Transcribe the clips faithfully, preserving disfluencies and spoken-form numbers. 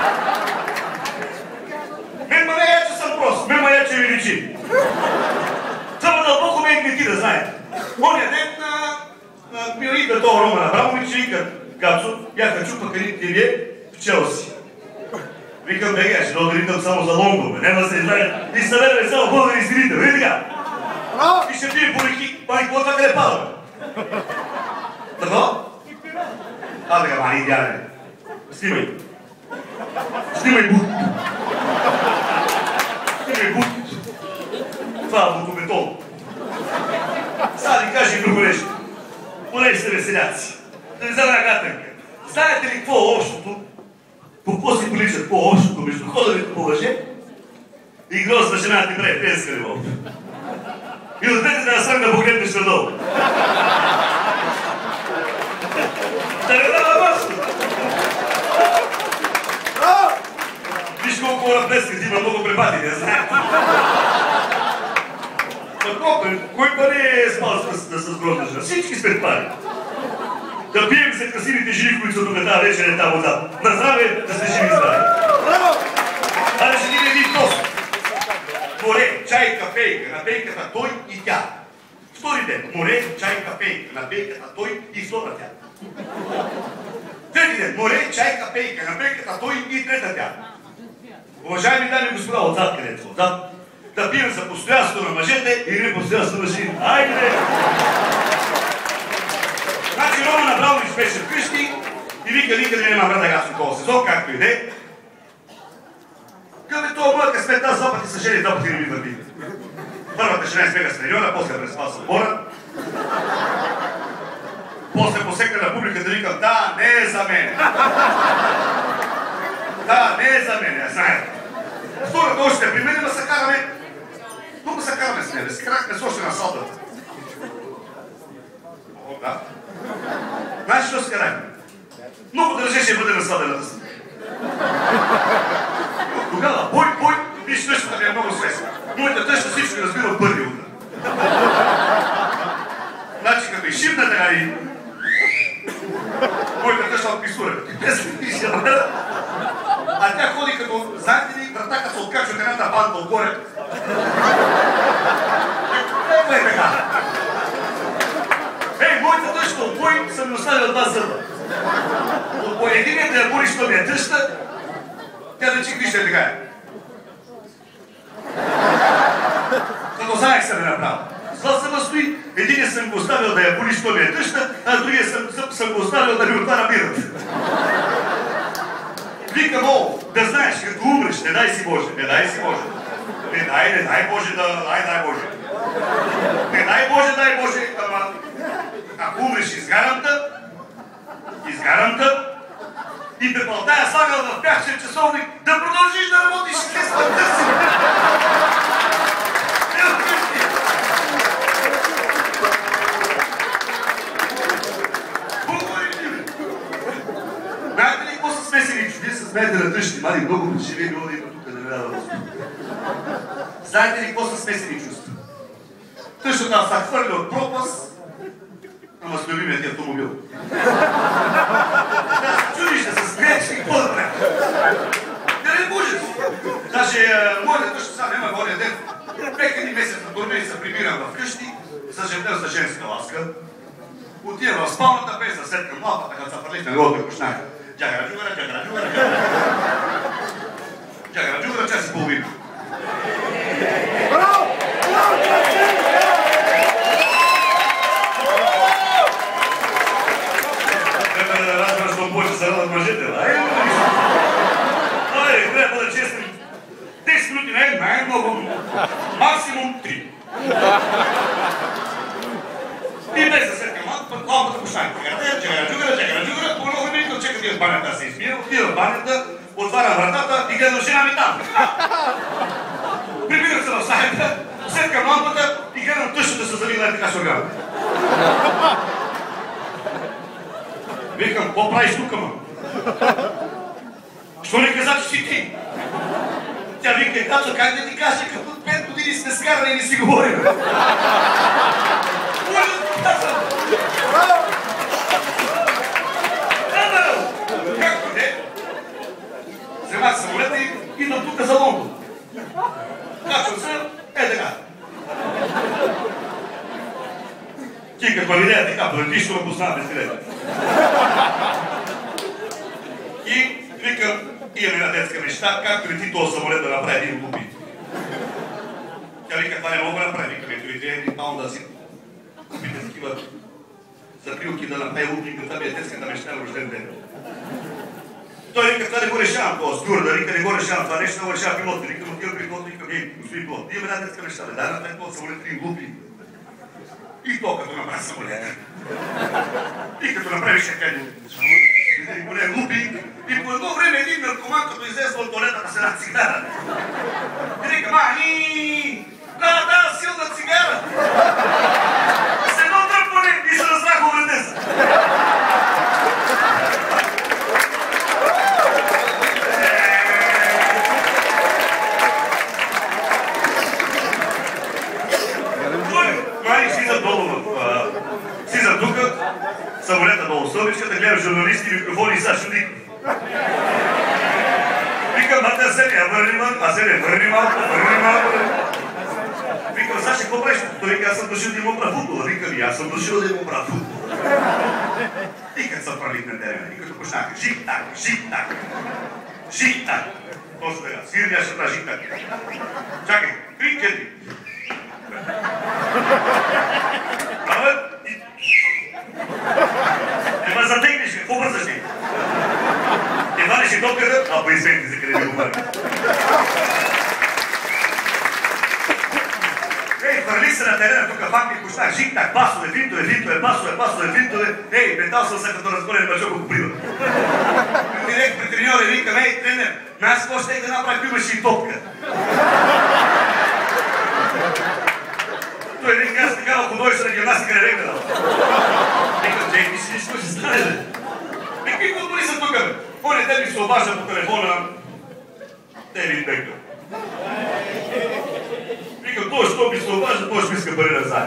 Мен ма не е, че съм прост, мен ма е, че ми личи. Това дълбоко ме игнети, да знаете. Оня ден ми идва това Роман Абрамович и вика, Гацо, я хочу пък едни телие в Челси. Викам, бега, ще да ритам само за Лондон, бе, няма да се знае. И съберем само българи зрител, види така? И ще пием по реки, пани, какво това къде пада, бе? Тако? А, така, мани, идеален. Снимай. Снимай бут. Снимай бут. Това е бутометон. Сега да ви кажа и друго нещо. Понеже сте веселяци. Да ви задам гатанка. Знаете ли какво е общото? По какво си приличат по-общото между ходенето по въже и грозна жена ти бре, пенска любов? И отдете да насръм да погледнеш надолу. Да не дава външно! Виж колко хора плескат, има много препати, не знаете. Кой пари е спал с грозна жена? Всички сме пари. Да пием за красивите жени, които са тук тази вечер е там отзад. На здраве, да сте живи здрави. А да ще ни един тост. Море, чай, кафейка, на пейката той и тя. Втори ден. Море, чай, кафейка, на пейката той и втора тя. Трети ден. Море, чай, кафейка, на пейката той и трета тя. Уважаеми дами и господа, отзад където отзад, да пием за постоянство на мъжете или постоянство на жените. Айде! Значи Роман Абрамович беше вкъщи и вика, никъде няма брата Гацо този сезон, както и де. Къде това моя късмет, аз два пъти са жени, два пъти не ми върви. Първата жена избега с треньора, после преспа с отбора. После посекна на публиката и викам, да, не е за мене. Да, не е за мене, знаете. Втората още при мен, ма се караме. Тук се караме с нея, се карахме с още на салдата. О, да. Знаеш, що се карахме? Много държеше бъде на сладената си. Тогава, бой, бой, виж тъщата ми е много свестна. Моята тъща всичко разбира от първи удар. Значи, като и шибна така и... Моята тъща от писура. А тя ходи като, знаете ли, врата като се откачва от едната банда отгоре. Какво е така? Ей, моята тъща от бой са ми оставили от два зъба. От бой единият да я боли, що ми е тъща, тя да чик вижте така е. Като знаех се ме направо. С два зъба стои, единият съм го оставил да я боли, що ми е тъща, а другия зъб съм го оставил да ми отваря бирата. Викам, о, да знаеш, като умреш, не дай си Боже, не дай си Боже. Не дай, не дай Боже да, дай, дай Боже. Не дай Боже, дай Боже, ама ако умреш, изгарам те, изгарам те и пепълта я слагал в пяхчен часовник да продължиш да работиш и след смъртта си. Знаете ли какво са смесени? Вие се смеете на тъщи, мали много живи било да има тук, да не дава възможно. Знаете ли какво са смесени чувства? Тъщата са хвърли от пропаст, ама с любимия ти автомобил. Да се чудиш, да се смееш и какво да правиш? Да не можеш. Даже моята тъща сега няма водя ден. Прек един месец на турне се прибирам в къщи, съжеднем за женска ласка. Отивам в спалната, без да седкам лампата, като са фърлихте на лодка кушнаха. Джагара джугара, джагара джугара, джагара. Джагара джугара, час и половина. Браво! Трябва да разбраш много повече се радват мъжете, бе. Ай, трябва да бъда честен. десет минути не е най-много. Максимум три. И без да седкам лампата, лампата кушнаха. Джагара джугара, джагара джугара, по-много ми викам, чека тия в банята се измия, отива в банята, отварям вратата и гледам жена ми там. Прибирам се в стаята, седкам лампата и гледам тъщата се завила и така шоргана. Викам, какво правиш тук, ма? Що не каза, че си ти? Тя вика, Гацо, как да ти кажа, като от пет години сме скарани и не си говорим. вземах самолета и идвам тук за Лондон. Качвам се, е така. Ти като видея така, преди ще ме познава без където. И викам, имам една детска мечта, как лети този самолет да направи един глупи. Тя вика, това не мога да направи, викам, ето и три паунда си купите такива запилки да направи лупинка, това ми е детската мечта на рожден ден. Той вика, това не го решавам, това стюарда, вика, не го решавам, това нещо не го решава пилот, вика, отива при пилот, вика, ей, господин пилот, имам една детска мечта, дай направи този самолет един глупи. И то като направи самолет. И като направи шакани. И голем лупинг. И по едно време един наркоман, като излезва от туалетата с една цигара. И вика, мани! Да, да, силна цигара! С едно тръпване и се разбраха увредеса. Мани слиза долу в... Слиза тук, самолета долу стълбичката, гледам журналисти, микрофони и Сашо Диков. Викам, мата се не, върни малко, а се не, върни малко, върни малко. Викам, Сашо, какво правиш? Той вика, аз съм дошъл да им оправя футбола. Викам, и аз съм дошъл да им оправя футбола. И като съм пралик на терена, и като почнаха, жик-так, жик-так, жик-так. Точно така, свирния ще прави жик-так. Чакай, три, четири. Абе, и... Ема затегнеш, какво бързаш ти? Едва ли ще топката, а па изпейте за къде ви го бъде. Ей, хвърли се на терена, тук пак ми почнах жик-так, пасове, финтове, финтове, пасове, пасове, финтове. Ей, метал съм се като разгорен мъжок от прива. Директ при треньора и викам, ей, тренер, нас какво ще да направи, ако имаш и топка? Той един каза такава художествена гимнастика не рекна. Викам, Джей, ти си нищо ще стане, бе. Вика, и футболи са тук, бе. Поне те ми се обажда по телефона. Дейвид Бекъм. Викам, той що ми се обажда, той ще ми иска пари назад.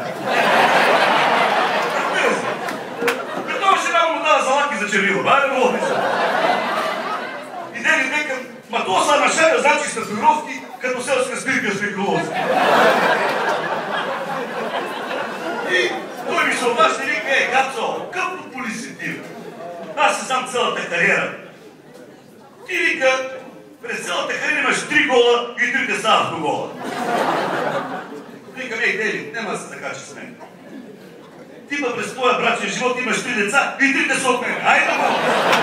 Разбира се. Бе, той ще няма му дава за лаки за червила, бе, не го описа. И Дейвид Бекъм, ма това са нашаря, значи с татуировки, като селска спирка с микролози. И той ми се обажда и вика, е, Кацо, къв футболист си ти? Аз си знам цялата кариера. Ти вика, през цялата кариера имаш три гола и трите са автогола. Викам, ей, Дейвид, нема да се закача с мен. Ти па през твоя брачен живот имаш три деца и трите са от мен. Айде, го!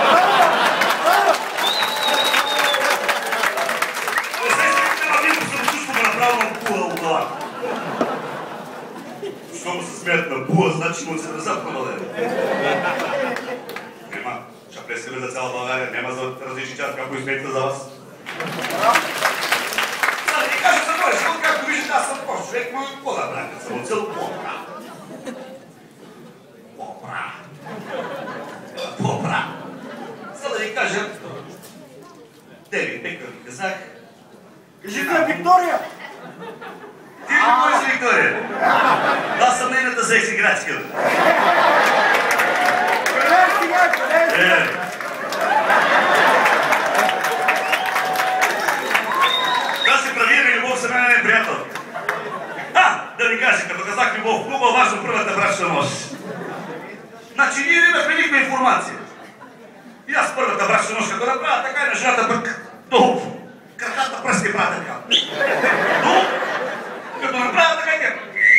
Усещайте, нема вико съм чувство да направо на була от глава. Щом се смеят на була, значи му се разапна, вале. Нема, ще плескаме за цяла България, няма за различни част, како изметите за вас. Сега да ти кажа за моя живот, както виждате, аз съм прост човек, но какво да правя? Съм цел по-пра. По-пра. По-пра. Сега да ви кажа, Дейвид Бекъм ви казах. Кажи ми, Виктория! Ти ли кой си Виктория? Аз съм нейната секс играчка. Къде си, бе, къде си? Да си правием и любов, за мен не е приятел. А, да ви кажа, като казах любов в клуба, важно първата брачна нощ. Значи ние имахме никаква информация. И аз първата брачна нощ, като направя така и на жената пък долу. Краката пръсти правя така. Долу. Като направя така и тя.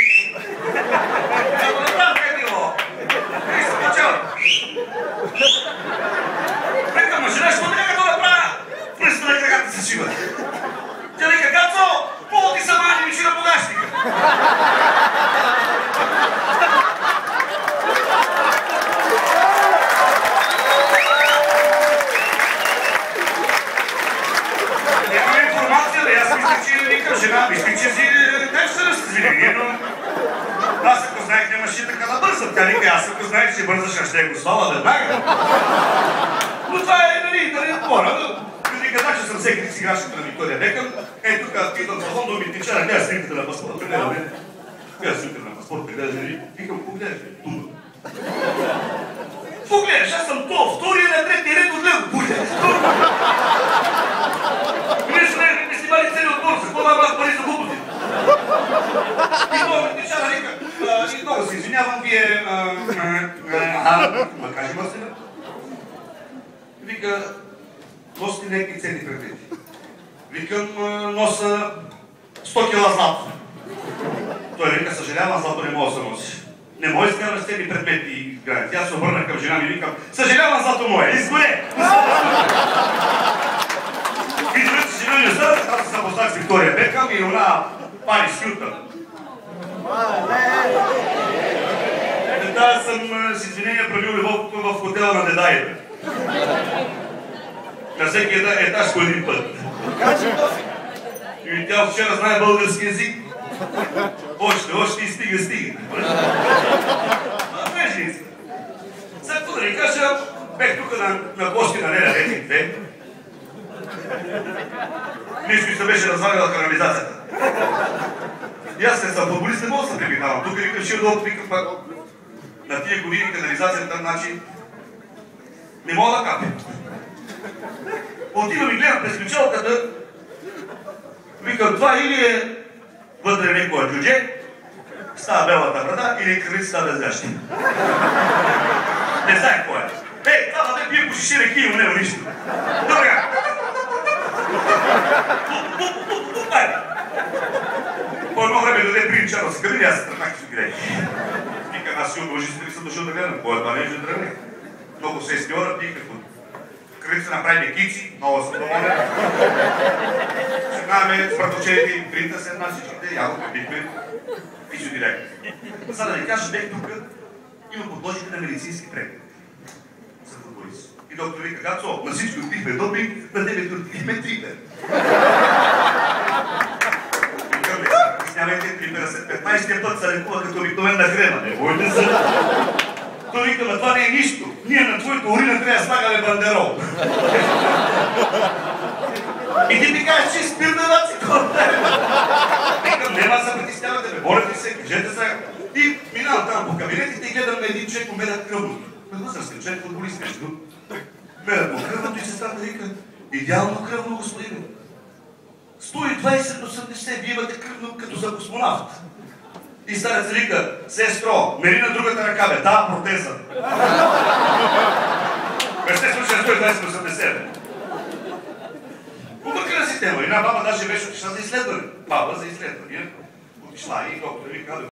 Като направя така и било. И се почава. Викам, жена, що така като направя? Пръста на краката се шива. Тя вика, Кацо, пол ти са мани, ми ще на погашника. Нямаме информация, бе, аз мисля, че викам жена, мисля, че си нещо да се звили, но... Аз ако знаех, нямаше така да бързам. Тя вика, аз ако знаех, че бързаш, аз ще го сваля веднага. Но това е, нали, нали, отбора. Ти казах, че съм всеки си играчката на Виктория Бекъм. Е, тук идвам за Лондон, ми тичара, гледа снимката на паспорта, гледа мен. Гледа снимката на паспорта, гледа жени. Викам, какво гледаш, бе? Туба. Какво гледаш? Аз съм то, втория на третия ред от лево. някакви ценни предмети. Викам, носа сто кила злато. Той вика, съжалявам, злато не мога да се носи. Не може да скараш ценни предмети и граници. Аз се обърнах към жена ми и викам, съжалявам, злато мое, изгоре! Виждате, че жена ми остава, аз се запознах с Виктория Бекъм и она Парис Хилтън. Да, съм с извинения правил любов в хотела на дедаите. На всеки етаж по един път. И тя вчера знае български език. Още, още и стига, стига. А, не е женска. Сега какво да ви кажа, бех тук на, на гости на Неля Ретик две. Нещо ми се беше развалила канализацията. И аз не съм футболист, не мога да се пребивавам. Тук викам, ще удобно, викам пак. На тия години канализацията, значи, не мога да капя. Отивам и гледам през ключалката, викам, това или е вътре некоя джудже, става белата брада, или е кръвица без защи. Не знае какво е. Ей, това да пие по шиши реки и не нищо. Добре. Айде. По едно време дойде принча да се къде, аз се тръпнах, че се грех. Викам, аз си удължи си, съм дошъл да гледам. Кой е това нещо да тръгне? Много се изпиора, пих какво. Кръвица направи кици, много съм доволен. Седнаваме с братовчерите и принта се една всичките, яко пипихме. Физиодиректор. За да ви кажа, бех тук и ме подложиха на медицински преглед. За футболист. И доктор вика, Гацо, на всички отпихме допинг, на тебе отпихме трипер. Викаме, снямайте трипера след петнайсетия път се лекува като обикновена хрена. Не бойте се. Той викаме, това не е нищо. Ние на твоята урина трябва да слагаме бандерол. И ти ми кажеш, че спирна наци хората. Викам, няма да се притеснявате, бе, борете се, кажете сега. И минавам там по кабинетите и гледам на един човек, му мерят кръвното. Възрастен човек, футболист нещо. Мерят му кръвното и сестрата вика, идеално кръвно, господине. сто и двайсет до осемдесет, вие имате кръвно като за космонавт. И старец вика, сестро, мери на другата ръка, бе, да, протеза. Бе, ще случай на сто и двайсет до осемдесет. Объркана си тема. Една баба даже беше отишла за изследване. Баба за изследване. Отишла и доктор вика,